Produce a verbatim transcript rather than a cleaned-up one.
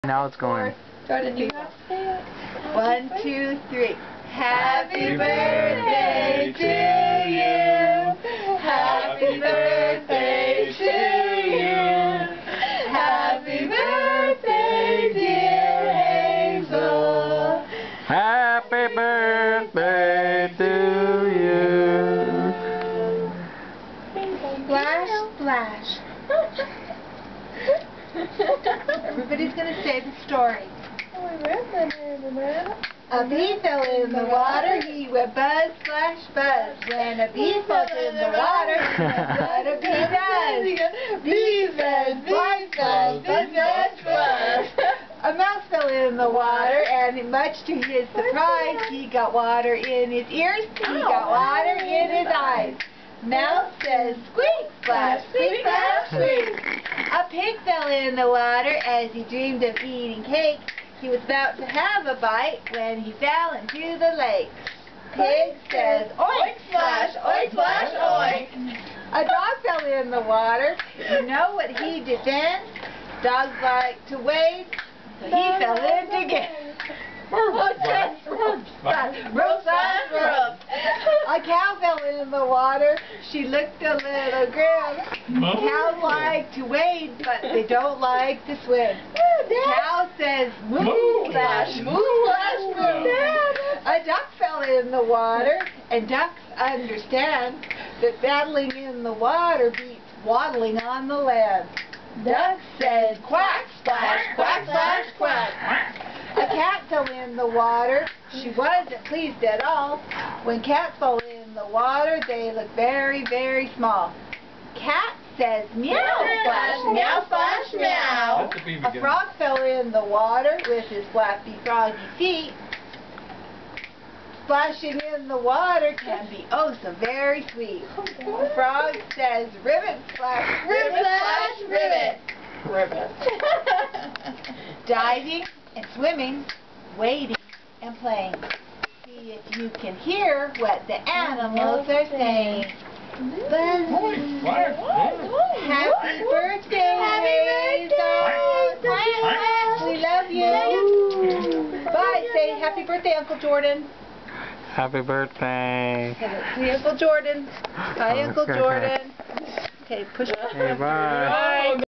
Now it's going. Jordan, you have to say it. One, two, three. Happy birthday to you. Happy birthday to you. Happy birthday, dear Hazel. Happy birthday to you. Splash, splash. Everybody's going to say the story. A bee fell in the water, he went buzz, splash, buzz. When a bee falls in the water, what a bee does. Bee buzz, buzz, buzz, buzz, buzz, buzz. A mouse fell in the water, and much to his surprise, he got water in his ears, he got water in his eyes. Mouse says, squeak, splash, squeak, splash, squeak. A pig fell in the water as he dreamed of eating cake. He was about to have a bite when he fell into the lake. Pig says, oink, splash, oink, splash, oink. A dog fell in the water. You know what he did then? Dogs like to wade, so he fell in again. A cow fell in the water. She looked a little grim. Cows like to wade, but they don't like to swim. Cow says, moo, splash, moo, splash, moo. A duck fell in the water, and ducks understand that battling in the water beats waddling on the land. Duck says, quack, splash, quack, splash, quack. A cat fell in the water. She wasn't pleased at all. When cats fall in the water, they look very, very small. Cat says, meow, splash, meow, splash, meow. A frog fell in the water with his flappy, froggy feet. Splashing in the water can be oh so very sweet. A frog says, ribbit, splash, ribbit, splash, ribbit. Ribbit. Diving and swimming, wading and playing. See if you can hear what the animals are saying. Buzz. Happy birthday, Hazel. We love you. Bye. Say happy birthday, Uncle Jordan. Happy birthday. Hey, Uncle Jordan. Hi, Uncle Jordan. Okay, push. Hey, bye. Bye.